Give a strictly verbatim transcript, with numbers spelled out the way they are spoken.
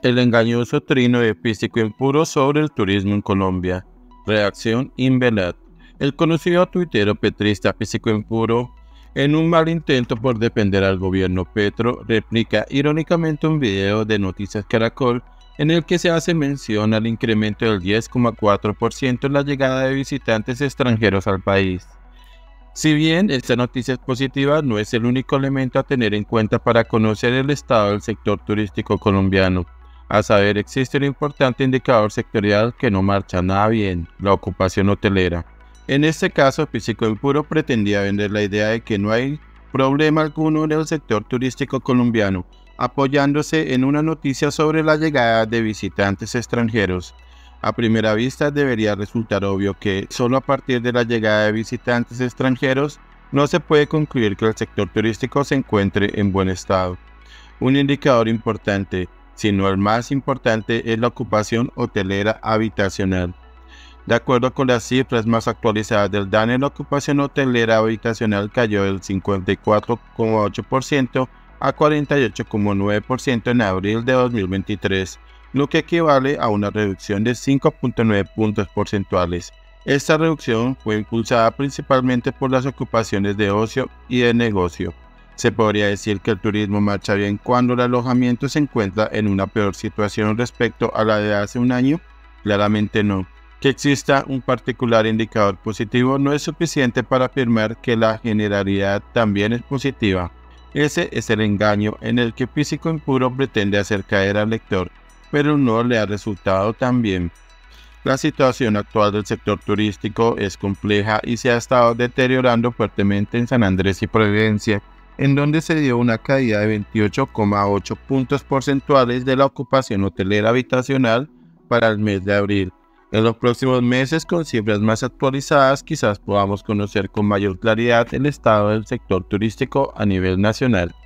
El engañoso trino de Físico Impuro sobre el turismo en Colombia. Reacción Invelat. El conocido tuitero petrista Físico Impuro, en un mal intento por defender al gobierno Petro, replica irónicamente un video de Noticias Caracol en el que se hace mención al incremento del diez coma cuatro por ciento en la llegada de visitantes extranjeros al país. Si bien esta noticia es positiva, no es el único elemento a tener en cuenta para conocer el estado del sector turístico colombiano. A saber, existe un importante indicador sectorial que no marcha nada bien: la ocupación hotelera. En este caso, Físico Impuro pretendía vender la idea de que no hay problema alguno en el sector turístico colombiano, apoyándose en una noticia sobre la llegada de visitantes extranjeros. A primera vista debería resultar obvio que solo a partir de la llegada de visitantes extranjeros no se puede concluir que el sector turístico se encuentre en buen estado. Un indicador importante, si no el más importante, es la ocupación hotelera habitacional. De acuerdo con las cifras más actualizadas del DANE, la ocupación hotelera habitacional cayó del cincuenta y cuatro coma ocho por ciento a cuarenta y ocho coma nueve por ciento en abril de dos mil veintitrés, lo que equivale a una reducción de cinco punto nueve puntos porcentuales. Esta reducción fue impulsada principalmente por las ocupaciones de ocio y de negocio. Se podría decir que el turismo marcha bien cuando el alojamiento se encuentra en una peor situación respecto a la de hace un año. Claramente no. Que exista un particular indicador positivo no es suficiente para afirmar que la generalidad también es positiva. Ese es el engaño en el que Físico Impuro pretende hacer caer al lector, pero no le ha resultado tan bien. La situación actual del sector turístico es compleja y se ha estado deteriorando fuertemente en San Andrés y Providencia, en donde se dio una caída de veintiocho coma ocho puntos porcentuales de la ocupación hotelera habitacional para el mes de abril. En los próximos meses, con cifras más actualizadas, quizás podamos conocer con mayor claridad el estado del sector turístico a nivel nacional.